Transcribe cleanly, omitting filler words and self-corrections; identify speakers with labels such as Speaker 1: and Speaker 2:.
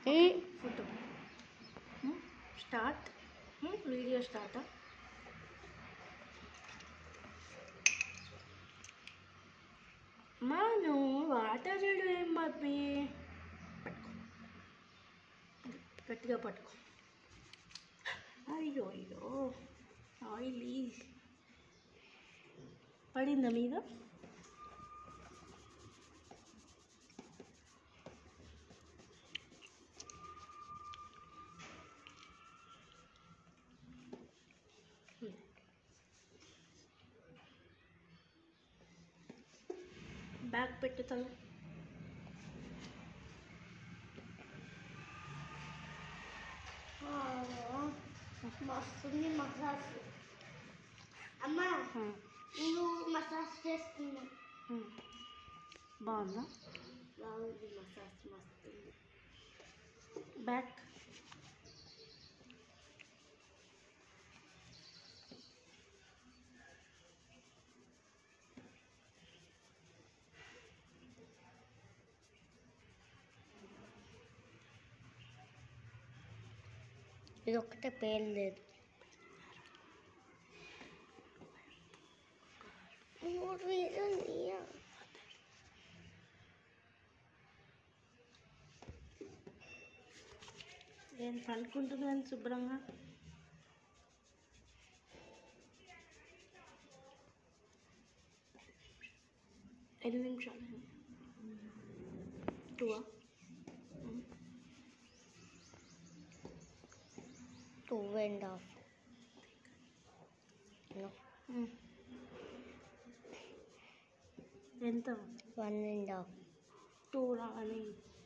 Speaker 1: Photo start. Video స్టార్టా? మాను water ఏం బాబీ, పట్టుకో, గట్టిగా పట్టుకో. అయ్యో అయ్యో ఆయిలీ పడిందా మీద? బ్యాగ్ పెట్టుతాను.
Speaker 2: మస్తుంది మసాజ్. అమ్మ నువ్వు మసాజ్ చేస్తున్నా.
Speaker 1: బాగుందా?
Speaker 2: బాగుంది మసాజ్, మస్తుంది.
Speaker 1: బ్యాక్
Speaker 2: ఇది ఒక్కటే పేరు లేదు.
Speaker 1: నేను పండుకుంటున్నాను శుభ్రంగా. ఎన్ని నిమిషాలు? 2
Speaker 2: 2.5.
Speaker 1: ఎంత?
Speaker 2: 1.5.
Speaker 1: 2 రావాలి.